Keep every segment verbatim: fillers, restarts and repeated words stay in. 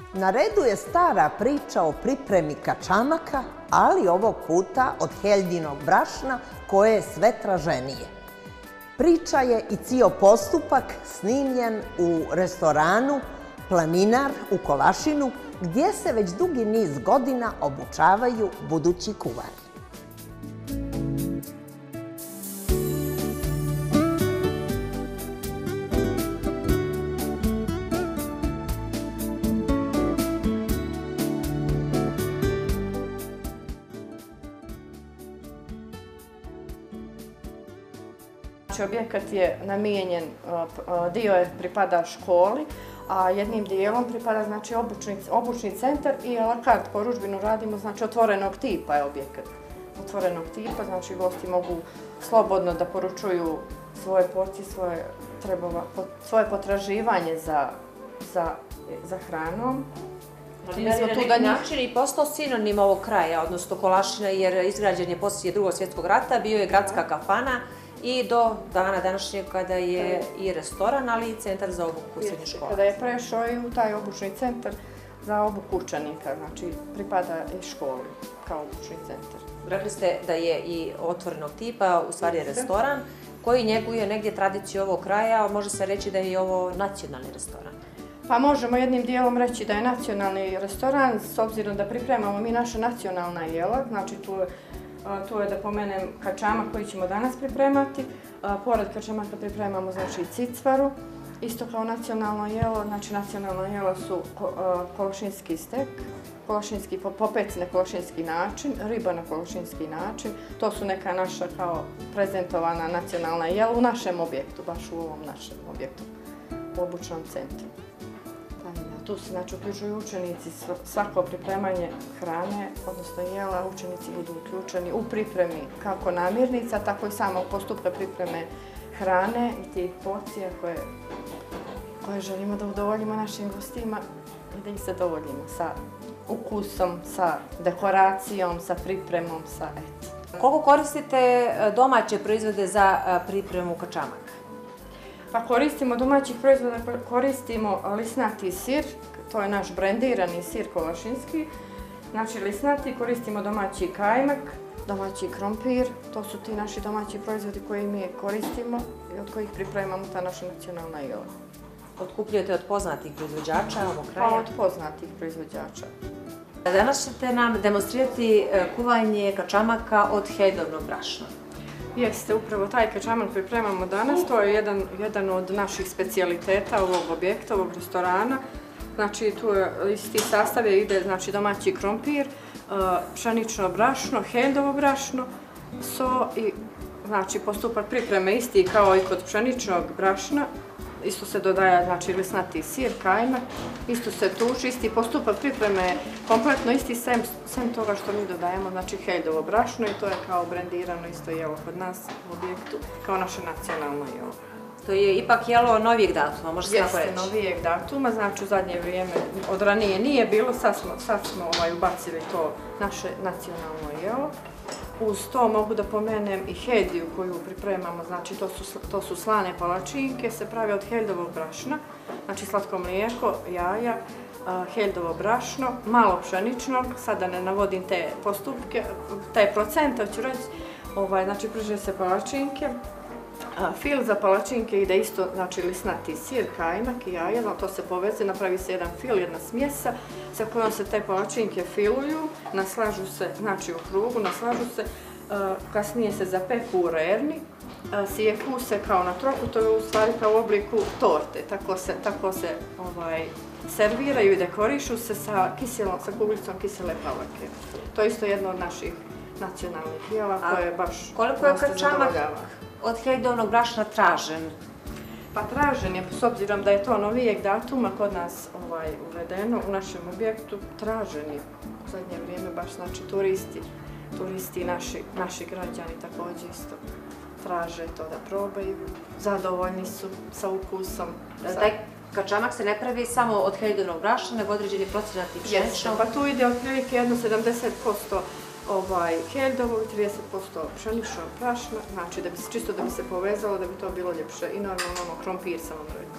Na redu je stara priča o pripremi kačamaka, ali ovog puta od Heldinog brašna koje je sve traženije. Priča je i cijel postupak snimljen u restoranu Planinar u Kolašinu, gdje se već dugi niz godina obučavaju budući kuvari. Objekat je namijenjen, dio je pripada školi, a jednim dijelom pripada znači obučni, obučni centar i a la carte porudžbinu radimo, znači otvorenog tipa je objekat. Otvorenog tipa, znači gosti mogu slobodno da poručuju svoje porcije, svoje, trebova, svoje potraživanje za, za, za hranom. Planinar je na neki način i postao sinonim ovog kraja, odnosno Kolašina, jer izgrađen je poslije Drugog svjetskog rata, bio je gradska kafana i do dana današnjeg kada je i restoran, ali i centar za obuku srednjoškolaca. Kada je prešao i u taj obučni centar za obuku učenika, znači pripada i školi kao obučni centar. Rekli ste da je i otvorenog tipa, u stvari restoran, koji njeguje negdje tradiciju ovog kraja, a može se reći da je i ovo nacionalni restoran. Pa možemo jednim dijelom reći da je nacionalni restoran, s obzirom da pripremamo mi naša nacionalna jela, znači tu je To je da pomenem kačamak koji ćemo danas pripremati. Pored kačamaka pripremamo znači cicvaru, isto kao nacionalno jelo. Znači nacionalno jelo su kolašinski stek, kolašinski, popec na kolašinski način, riba na kolašinski način. To su neka naša kao prezentovana nacionalna jela u našem objektu, baš u ovom našem objektu, u obučnom centru. Tu se znači uključuju učenici, svako pripremanje hrane, odnosno jela, učenici budu uključeni u pripremi kako namirnica, tako i samog postupka pripreme hrane i tih porcija koje, koje želimo da udovoljimo našim gostima i da ih zadovoljimo sa ukusom, sa dekoracijom, sa pripremom, sa eto. Koliko koristite domaće proizvode za pripremu kačamaka? Pa koristimo domaćih proizvoda, koristimo lisnati sir, to je naš brendirani sir kolašinski. Znači lisnati, koristimo domaći kajmak, domaći krompir, to su ti naši domaći proizvodi koje mi koristimo i od kojih pripremamo ta naša nacionalna jela. Otkupljujete od poznatih proizvođača ovog kraja? Pa od poznatih proizvođača. Danas ćete nam demonstrirati kuvanje kačamaka od Heldovnog brašna. Jeste, upravo taj kačamak pripremamo danas, to je jedan, jedan od naših specijaliteta ovog objekta, ovog restorana. Znači, tu je isti sastav je ide znači, domaći krompir, pšenično brašno, Heldovo brašno, so i znači, postupak pripreme isti kao i kod pšeničnog brašna. Isto se dodaje znači, lisnati sir, kajmak, isto se tuči, isti postupak pripreme je kompletno isti sem, sem toga što mi dodajemo, znači Heldovo brašno i to je kao brendirano isto jelo kod nas u objektu, kao naše nacionalno jelo. To je ipak jelo novijeg datuma, može se tako reći? Jeste, novijeg datuma, znači u zadnje vrijeme od ranije nije bilo, sad smo, sad smo ovaj, ubacili to naše nacionalno jelo. Uz to mogu da pomenem i heldiju koju pripremamo, znači to su, to su slane palačinke, se prave od heldovog brašna, znači slatko mlijeko, jaja, heldovo brašno, malo pšeničnog, sada ne navodim te postupke, taj procent, hoću reći, ovaj, znači prže se palačinke, fil za palačinke ide isto, znači lisnati sir, kajmak i jaja, to se poveze, napravi se jedan fil, jedna smjesa sa kojom se te palačinke filuju, naslažu se, znači u krugu, naslažu se, kasnije se zapeku u rerni, sijeku se kao na trokutovi, u stvari kao u obliku torte, tako se, tako se ovaj, serviraju i dekorišu se sa, kiselom, sa kuglicom kisele pavrike. To je isto jedno od naših nacionalnih jela koje baš koliko je kačamak od Heldovnog brašna tražen? Pa tražen je, s obzirom da je to novijeg datuma kod nas ovaj, uvedeno u našem objektu, tražen je u zadnje vrijeme baš znači turisti, turisti naši, naši građani također isto traže to da probaju, zadovoljni su sa ukusom. Taj kačamak se ne pravi samo od Heldovnog brašna, nego određeni procenat i pšeničnog? Pa tu ide otprilike jedno sedamdeset posto ovaj, heldovo i trideset posto pšeničnog brašna, znači da bi se, čisto da bi se povezalo, da bi to bilo ljepše i normalno ono krompir sam vam rekao.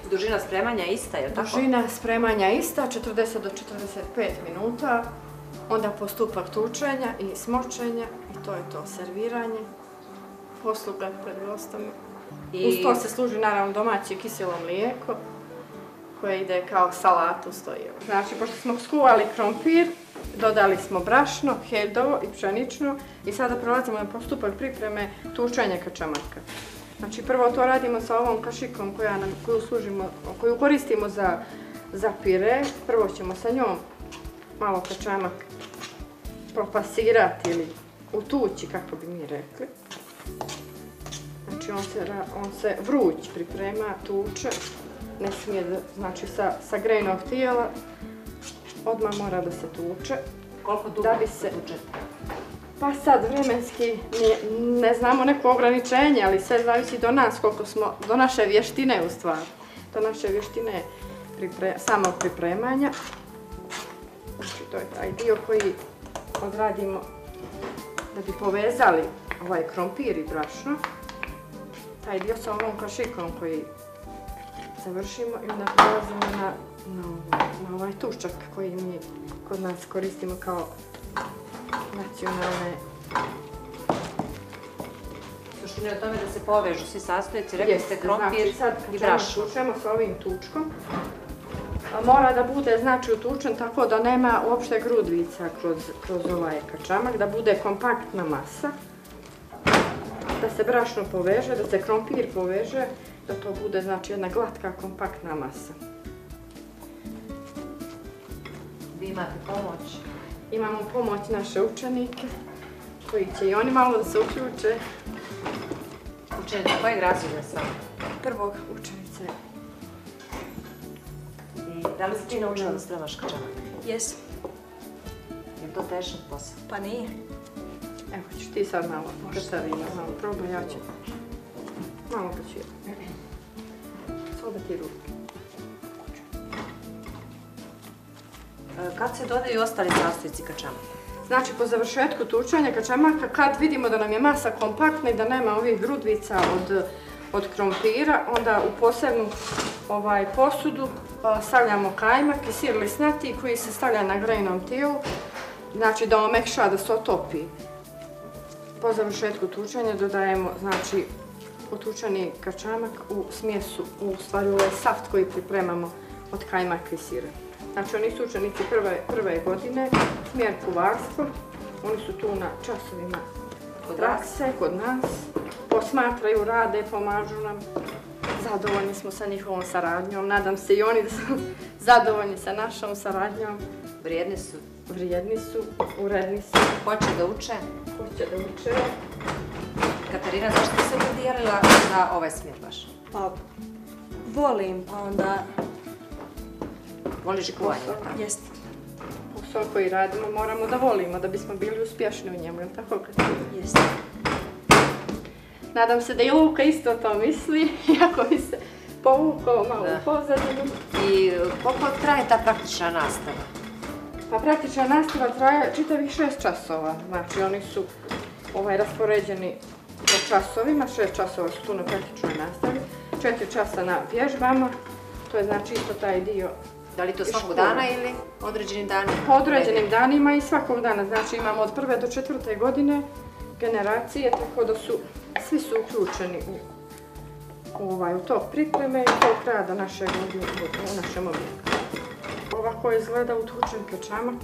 Dužina spremanja ista, je li tako? Dužina spremanja ista, četrdeset do četrdeset pet minuta. Onda postupak tučenja i smočenja i to je to, serviranje, posluga pred gostom. Uz to se služi naravno domaće kiselo mlijeko koje ide kao salat uz to. Znači, pošto smo skuvali krompir, dodali smo brašno, heldovo i pšenično i sada prelazimo na postupak pripreme tučenja kačamaka. Znači, prvo to radimo sa ovom kašikom koju, služimo, koju koristimo za, za pire. Prvo ćemo sa njom malo kačamak propasirati ili utući, kako bi mi rekli. Znači, on se, on se vruć priprema, tuče. Ne smije da, znači, sa, sa grejnog tijela odmah mora da se tuče. Koliko dugo da bi se tučete? Pa sad vremenski ne, ne znamo neko ograničenje, ali sve zavisi do nas, koliko smo, do naše vještine u stvari. Do naše vještine pripre, samog pripremanja. Znači, to je taj dio koji odradimo da bi povezali ovaj krompir i brašno. Taj dio sa ovom kašikom koji završimo i onda prelazimo na, na, na ovaj tuščak koji mi kod nas koristimo kao nacionalne. Suština je o tome da se povežu svi sastojci, rekli ste krompir i brašno. Znači sad tučemo sa ovim tučkom. Mora da bude znači utučen tako da nema uopšte grudvica kroz, kroz ovaj kačamak, da bude kompaktna masa. Da se brašno poveže, da se krompir poveže, da to bude znači jedna glatka, kompaktna masa. Vi imate pomoć? Imamo pomoć naše učenike, koji će i oni malo da se uključe. Učenice kojeg razreda sam? Prvog učenice. I da li si ti naučila da spremaš kačamak? Jesam. Je to težak posao? Pa nije. Evo ćeš ti sad malo, Katarina, malo probaj, ja ću. Malo pa ću ja. Sobe ti ruke. Kad se dodaju ostali sastojci kačamaka? Znači, po završetku tučanja kačamaka, kad vidimo da nam je masa kompaktna i da nema ovih grudvica od, od krompira, onda u posebnu ovaj, posudu stavljamo kajmak i sir lisnati koji se stavlja na grejnom tijelu, znači da omekša, da se otopi. Po završetku tučanja dodajemo, znači, potučani kačamak u smjesu, u stvari ovaj saft koji pripremamo od kajmaka i sira. Znači, oni su učenici prve, prve godine, smjer kuvarstvo, oni su tu na časovima prakse kod nas, posmatraju, rade, pomažu nam. Zadovoljni smo sa njihovom saradnjom, nadam se i oni da su zadovoljni sa našom saradnjom. Vrijedni su? Vrijedni su, uredni su. Hoće da uče? Hoće da uče. Katarina, zašto si se opredijelila za ovaj smjer baš? Pa, volim, pa onda... Voliš i kuvanje, ili tako? Jeste. Posao koji radimo moramo da volimo, da bismo bili uspješni u njemu, ili tako, Katarina? Jeste. Nadam se da i Luka isto to misli, iako mi se povukao malo u pozadinu. I koliko traje ta praktična nastava? Pa praktična nastava traje čitavih šest časova. Znači, oni su ovaj, raspoređeni po časovima, šest časova su tu na praktičnoj nastavi, četiri časa na vježbama, to je znači isto taj dio. Da li to svakog dana ili određenim danima? Po određenim danima i svakog dana, znači imamo od prve do četvrte godine generacije, tako da su, svi su uključeni u, u, ovaj, u tog pripreme i tog rada našeg u našem objektu. Ovako izgleda utučen kačamak,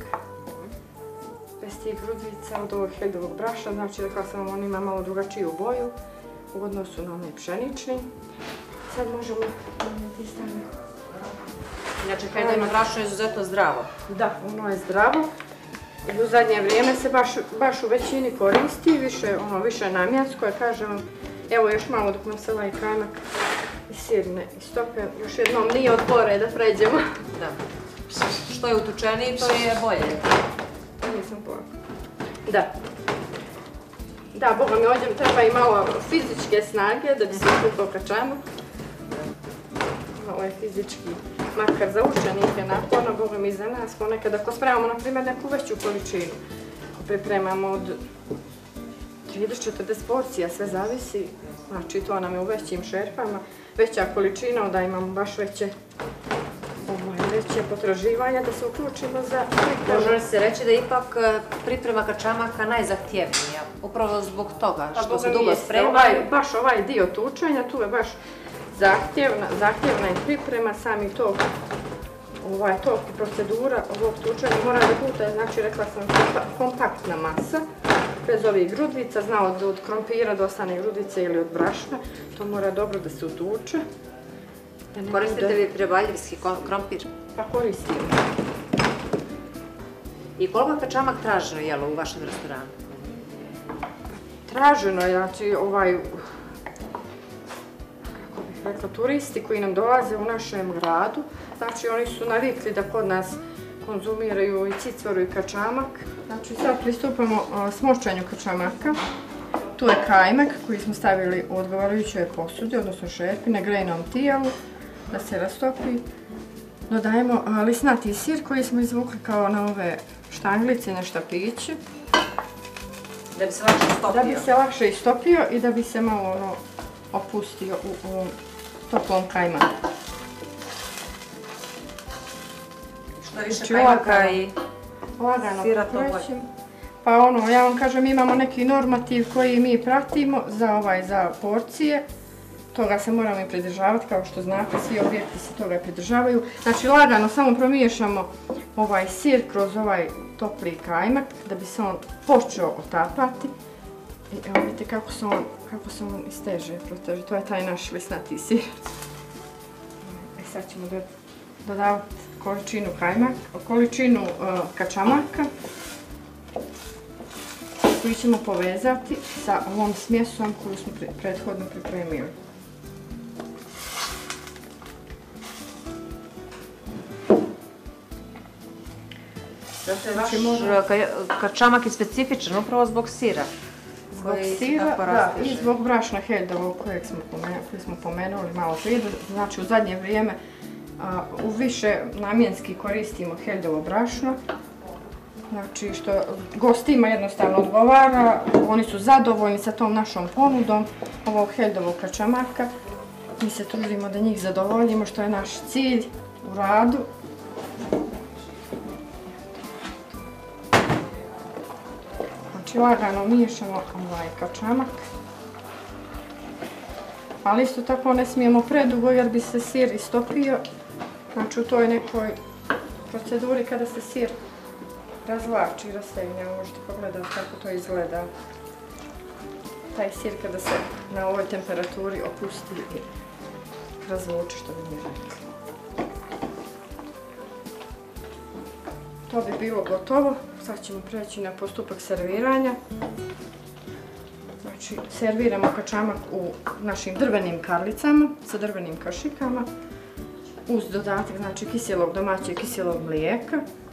bez tih grudvica od ovog heldovog brašna, znači da kao sam on ima malo drugačiju boju u odnosu na onaj pšenični. Sad možemo ti staviti. Inače, heldovno brašno je izuzetno zdravo. Da, ono je zdravo. I u zadnje vrijeme se baš, baš u većini koristi, više, ono, više namjensko, ja kažem vam, evo još malo dok nam se ovaj kajmak i sirne istope, još jednom nije od pore da pređemo. Da. Što je utučeniji, to je bolje. Nisam pora. Da. Da, Boga mi ovdje treba i malo fizičke snage da bi se ukupao kačamak. Ovo je fizički, makar za učenike naporno, Boga mi za nas, ponekad ako spremamo, na primjer, neku veću količinu, pripremamo od trideset do četrdeset porcija, sve zavisi, znači to nam je u većim šerpama, veća količina, onda imamo baš veće, veće potraživanja da se uključimo za pripremu. Može se reći da je ipak priprema kačamaka najzahtjevnija, upravo zbog toga što se dugo spremaju. Baš ovaj dio tučenja, tu je baš zahtjevna je priprema, sami tok, ovaj tok i procedura ovog tučenja mora da bude, znači rekla sam, kompaktna masa, bez ovih grudvica, zna od krompira da ostane grudvice ili od brašna, to mora dobro da se utuče. Koristite li prevaljivski krompir? Pa koristim. I koliko je kačamak traženo jelo u vašem restoranu? Traženo je, znači ovaj, kako bih rekla, turisti koji nam dolaze u našem gradu, znači oni su navikli da kod nas konzumiraju i cicoru i kačamak. Znači sad pristupamo smočanju kačamaka. Tu je kajmak koji smo stavili u odgovarajućoj posudi, odnosno šerpi, na grejnom tijelu, da se rastopi. Dodajemo lisnati sir koji smo izvukli kao na ove štanglice, na štapiće. Da bi se lakše istopio. Da bi se lakše istopio i da bi se malo opustio u toplom kajmaku. Što više kajmaka i sira to bolje. Pa ono, ja vam kažem, imamo neki normativ koji mi pratimo za ovaj, za porcije. Toga se moramo i pridržavati, kao što znate, svi objekti se toga pridržavaju. Znači, lagano samo promiješamo ovaj sir kroz ovaj topli kajmak, da bi se on počeo otapati. I evo vidite kako se on, kako se on isteže, proteže. To je taj naš lisnati sir. E sad ćemo dodavati količinu kajmaka, količinu uh, kačamaka, koju ćemo povezati sa ovom smjesom koju smo prethodno pripremili. Zato je vaš kačamak i specifičan, upravo zbog sira. Zbog sira, da, i zbog brašna heldovog kojeg smo pomenuli malo prije. Znači, u zadnje vrijeme u više namjenski koristimo heldovo brašno. Znači, što gostima jednostavno odgovara, oni su zadovoljni sa tom našom ponudom ovog heldovog kačamaka. Mi se trudimo da njih zadovoljimo, što je naš cilj u radu. Znači, lagano miješamo ovaj kačamak. Ali isto tako ne smijemo predugo jer bi se sir istopio. Znači, u toj nekoj proceduri kada se sir razvlači i rastegne, možete pogledati kako to izgleda. Taj sir kada se na ovoj temperaturi opusti i razvuče, što bi mi rekli. To bi bilo gotovo. Sad ćemo preći na postupak serviranja. Znači, serviramo kačamak u našim drvenim karlicama sa drvenim kašikama uz dodatak, znači, kiselog domaćeg kiselog mlijeka.